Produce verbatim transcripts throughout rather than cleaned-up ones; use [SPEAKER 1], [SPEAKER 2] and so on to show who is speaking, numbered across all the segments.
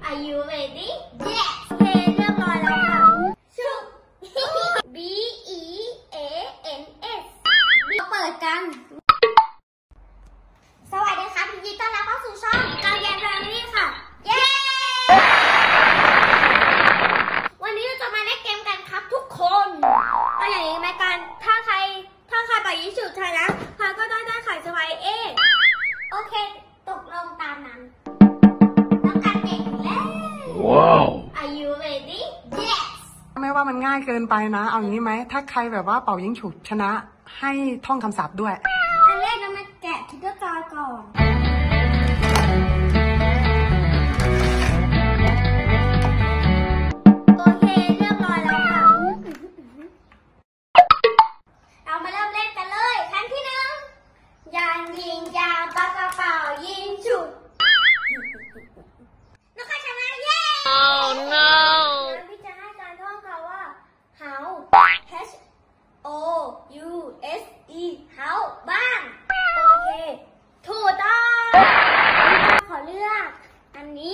[SPEAKER 1] Are you ready? Yes. เพลงเรียบร้อยแล้วค่ะชุบ B E A N S มาเปิดกันสวัสดีครับยินดีต้อนรับเข้าสู่ช่องกาวแยมแฟมิลี่ค่ะเย้วันนี้เราจะมาเล่นเกมกันครับทุกคนเอาอย่างนี้ไหมกันถ้าใครถ้าใครไปยิสุดชนะใครก็ได้ได้ขายสบายเองโอเคตกลงตามนั้นต้องการเด็กแล้วว้าว Are you ready? Yes
[SPEAKER 2] ไม่ว่ามันง่ายเกินไปนะเอาอย่างนี้ไหมถ้าใครแบบว่าเป่ายิงฉุบชนะให้ท่องคำศัพท์ด้วย
[SPEAKER 1] อันแรกเรามาแกะทิกเกอร์การ์ดก่อนโอเคเรียบร้อยแล้วค่ะเรามาเริ่มเล่นกันเลยครั้งที่หนึ่งยางยิงยางปากกระเป๋ายิงฉุบนักชนะเย้ Oh no พี่จะให้การท่องคำว่า how H O U S E how บ้างโอเคถูกต้องขอเลือกอันนี้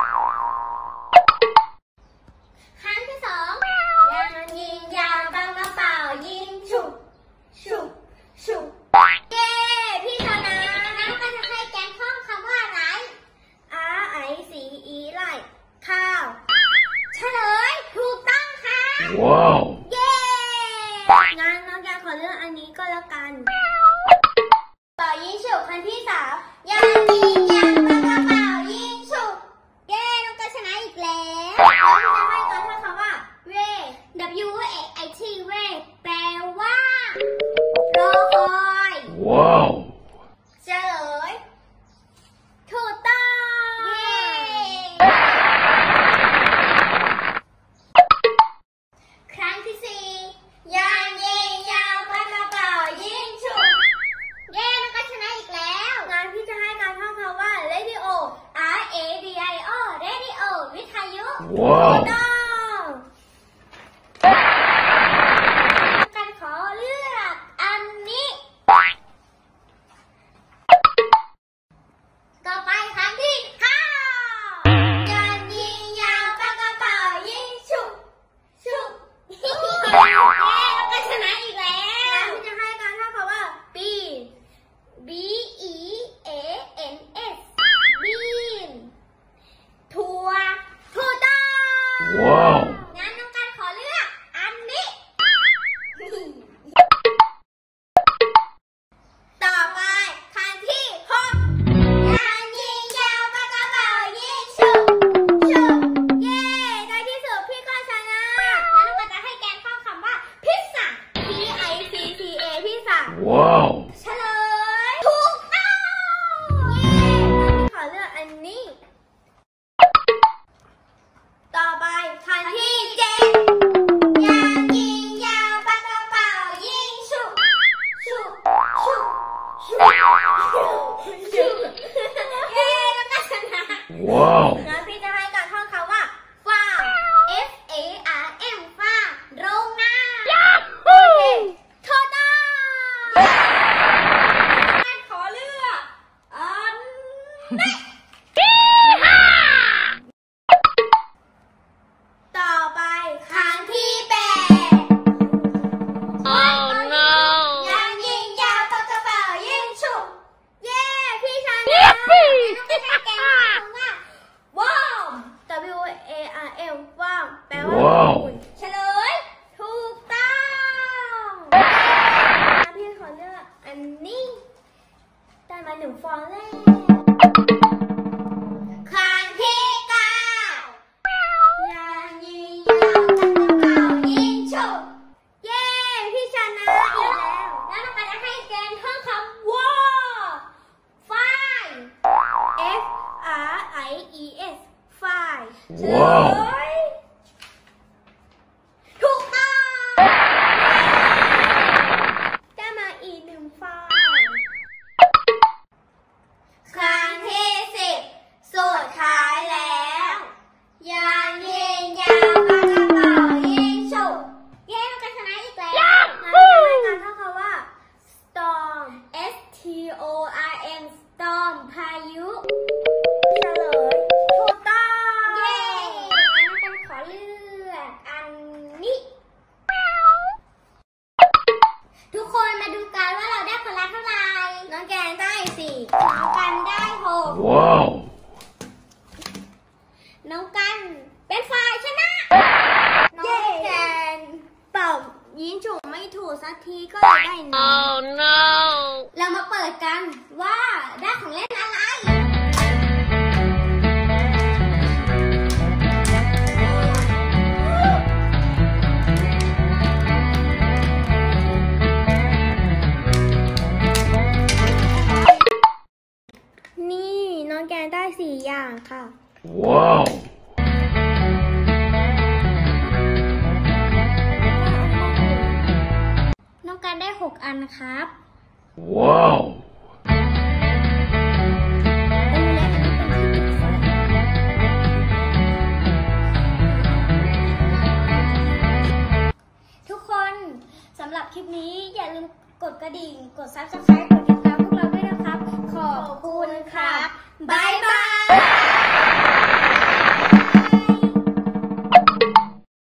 [SPEAKER 1] ครั้งที่สองยางยิงยางปากกระเป๋ายิงฉุบฉุบฉุบเย้พี่ชนะงั้นก็จะให้แกงท่องคำว่าอะไร R I C E ไล่ข้าวเฉลยถูกต้องค่ะว้าวเย้งั้นน้องแกขอเลือกอันนี้ก็แล้วกันเป่ายิงฉุบครั้งที่สามยางยิงยางปากกระเป๋ายิงฉุบเย้น้องแกชนะอีกแล้วเราจะให้ก่อนท่องคำว่าเว W A I T เวแปลว่ารอคอยว้าวเฉลยถูกต้องเย้ครั้งที่สี่ยางยิงยางปากกระเป๋ายิงฉุบเย้น้องก็ชนะอีกแล้วงั้นพี่จะให้การท่องคำว่า radio R A D I O radio วิทยุว้าวถูกต้องการขอเลือกอันนี้ต่อไปครั้งที่ห้ายางยิงยางปากกระเป๋ายิงฉุบฉุบเย้แล้วก็ชนะอีกแล้วพี่จะให้การท่องคำว่า B B E A N S bean ถั่วถูกต้องว้าวงั้นน้องการขอเลือกอันนี้ต่อไปครั้งที่หกยางยิงยางปากกระเป๋ายิงฉุบฉุบเย้ในที่สุดพี่ก็ชนะงั้นน้องการจะให้แกนท่องคำว่าพิซซ่า P I C C A พิซซ่าว้าวเฉลยถูกต้องเย้ขอเลือกอันนี้ต่อไปครั้งที่เจ็ดยางยิงยางปากกระเป๋ายิงฉุบฉุบฉุบฉุบฉุบเย้แล้วก็ชนะว้าวงั้นพี่จะให้การท่องคำว่าฟาร์ม F A R M ฟาร์มโรงนาโอเคถูกต้องงั้นขอเลือกอันนี้ต่อไปครั้งที่แปด Oh no ยางยิงยางปากกระเป๋ายิงฉุบเย้พี่ชนะน้องก็จะแกงคำว่า warm W A R M warm แปลว่าอุ่นเฉลยถูกต้องพี่ขอเลือกอันนี้ได้มาหนึ่งฟองแล้วครั้งที่เก้ายางยิงยางปากกระเป๋ายิงฉุบเย้พี่ชนะอีกแล้วแล้วเราก็จะให้แกนท่องคำว่า fine F R I E S fine ว้าวถูกต้องได้มาอีกหนึ่งฟองครั้งที่สิบสุดท้ายแล้วยางยิงยางปากกระเป๋ายิงฉุบเย้เราก็ชนะอีกแล้วงั้นจะให้การท่องคำว่า storm S T O R M storm พายุเฉลยถูกต้องเย้น้องกันเป็นฝ่ายชนะน้องแกนเป่ายิงฉุบไม่ถูกสักทีก็เลยได้หนึ่ง oh no เรามาเปิดกันว่าได้ของเล่นอะไร นี่น้องแกนได้สี่อย่างค่ะ ว้าว น้องแกนได้หกอันครับ ว้าว ทุกคนสำหรับคลิปนี้อย่าลืมกดกระดิ่ง กดซับสไครป์ กดติดตามพวกเราด้วยนะครับ ขอบคุณครับ บ๊ายบาย